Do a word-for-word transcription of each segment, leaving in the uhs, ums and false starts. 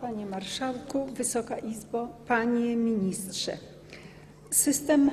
Panie Marszałku, Wysoka Izbo, Panie Ministrze. System,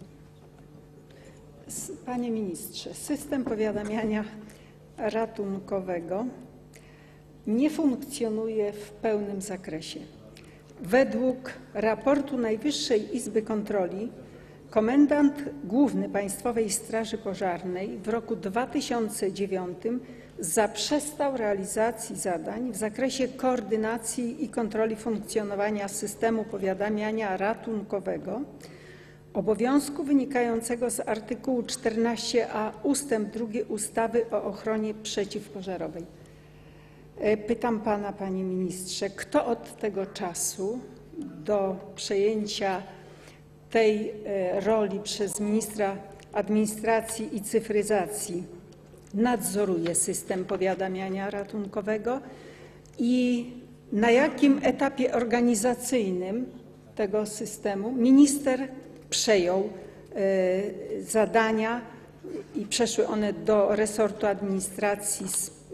Panie Ministrze, system powiadamiania ratunkowego nie funkcjonuje w pełnym zakresie. Według raportu Najwyższej Izby Kontroli komendant główny Państwowej Straży Pożarnej w roku dwa tysiące dziewiątym zaprzestał realizacji zadań w zakresie koordynacji i kontroli funkcjonowania systemu powiadamiania ratunkowego, obowiązku wynikającego z artykułu czternaście a ustęp drugi ustawy o ochronie przeciwpożarowej. Pytam Pana, Panie Ministrze, kto od tego czasu do przejęcia tej roli przez ministra administracji i cyfryzacji nadzoruje system powiadamiania ratunkowego i na jakim etapie organizacyjnym tego systemu minister przejął zadania i przeszły one do resortu administracji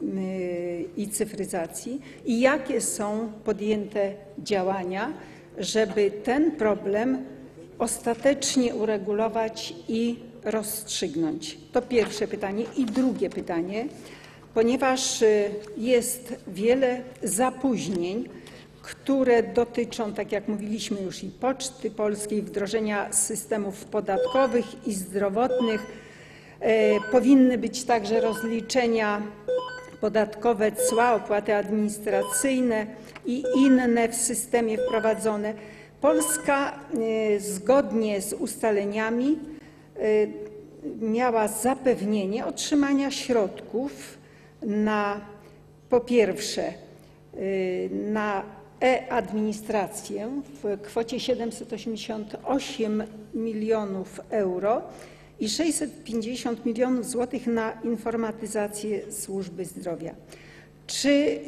i cyfryzacji i jakie są podjęte działania, żeby ten problem ostatecznie uregulować i rozstrzygnąć? To pierwsze pytanie. I drugie pytanie, ponieważ jest wiele zapóźnień, które dotyczą, tak jak mówiliśmy już, i Poczty Polskiej, wdrożenia systemów podatkowych i zdrowotnych. Powinny być także rozliczenia podatkowe, cła, opłaty administracyjne i inne w systemie wprowadzone. Polska zgodnie z ustaleniami miała zapewnienie otrzymania środków na, po pierwsze, na e-administrację w kwocie siedemset osiemdziesiąt osiem milionów euro i sześćset pięćdziesiąt milionów złotych na informatyzację służby zdrowia. Czy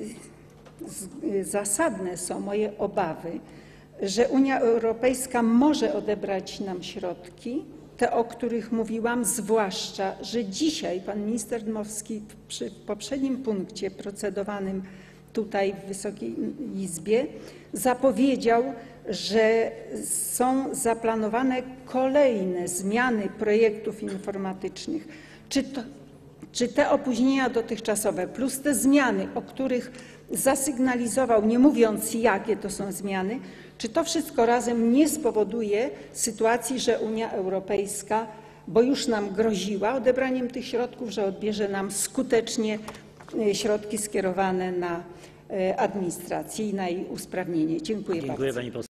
zasadne są moje obawy, że Unia Europejska może odebrać nam środki, te, o których mówiłam, zwłaszcza że dzisiaj pan minister Dmowski przy poprzednim punkcie procedowanym tutaj w Wysokiej Izbie zapowiedział, że są zaplanowane kolejne zmiany projektów informatycznych. Czy, to, czy te opóźnienia dotychczasowe plus te zmiany, o których zasygnalizował, nie mówiąc jakie to są zmiany, czy to wszystko razem nie spowoduje sytuacji, że Unia Europejska, bo już nam groziła odebraniem tych środków, że odbierze nam skutecznie środki skierowane na administrację i na jej usprawnienie? Dziękuję, Dziękuję bardzo.